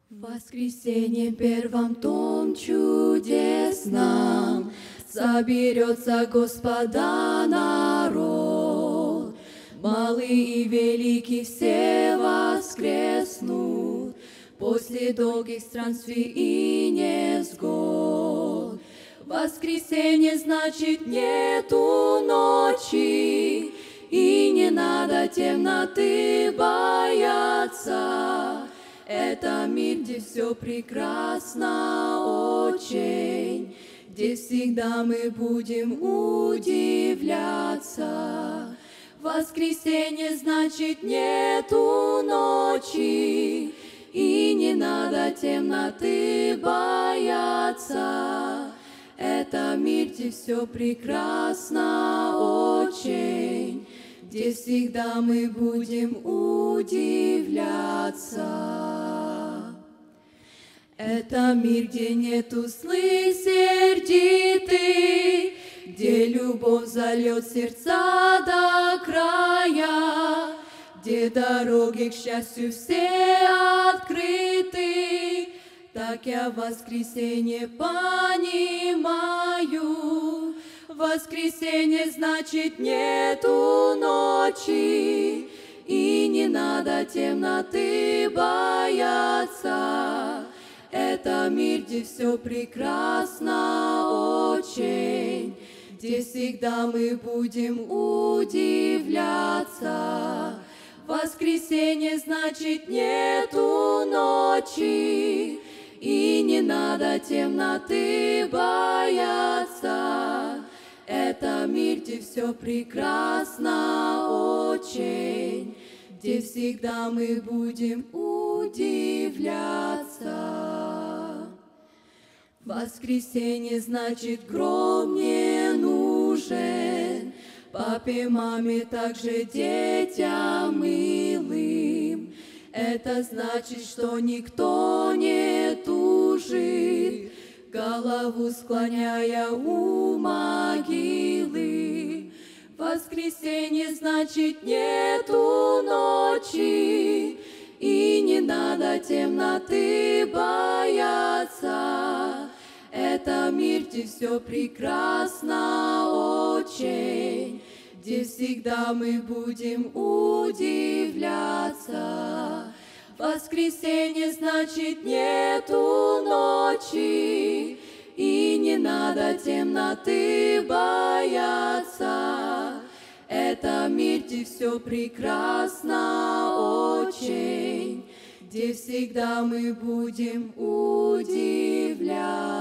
В воскресенье первом том чудесном соберется Господа народ. Малый и великий все воскреснут после долгих странствий и невзгод. Воскресенье значит нету ночи, и не надо темноты бояться. Это мир, где все прекрасно очень, где всегда мы будем удивляться. Воскресенье значит нету ночи, и не надо темноты бояться. Это мир, где все прекрасно очень, где всегда мы будем удивляться. Это мир, где нету злых сердитых, где любовь зальет сердца до края, где дороги к счастью все открыты. Так я воскресенье понимаю. Воскресенье значит нету ночи, и не надо темноты бояться. Это мир, где все прекрасно очень, где всегда мы будем удивляться. Воскресенье значит нету ночи, и не надо темноты бояться. Это мир, где все прекрасно очень, где всегда мы будем удивляться. Воскресенье значит гром не нужен папе, маме, также детям милым. Это значит, что никто не тужит, голову склоняя у могилы. Воскресенье значит нету ночи, и не надо темноты бояться. Это мир, где все прекрасно очень, где всегда мы будем удивляться. Воскресенье значит нету ночи, и не надо темноты бояться. Это мир, где все прекрасно очень, где всегда мы будем удивляться.